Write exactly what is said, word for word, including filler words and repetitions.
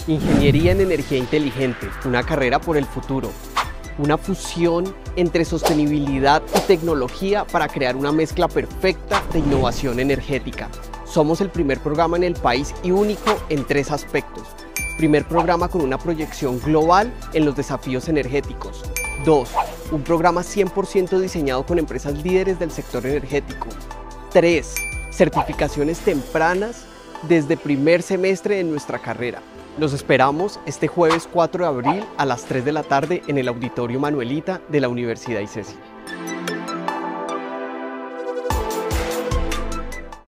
Ingeniería en Energía Inteligente, una carrera por el futuro. Una fusión entre sostenibilidad y tecnología para crear una mezcla perfecta de innovación energética. Somos el primer programa en el país y único en tres aspectos. Primer programa con una proyección global en los desafíos energéticos. Dos. Un programa cien por ciento diseñado con empresas líderes del sector energético. Tres. Certificaciones tempranas desde primer semestre de nuestra carrera. Los esperamos este jueves cuatro de abril a las tres de la tarde en el Auditorio Manuelita de la Universidad ICESI.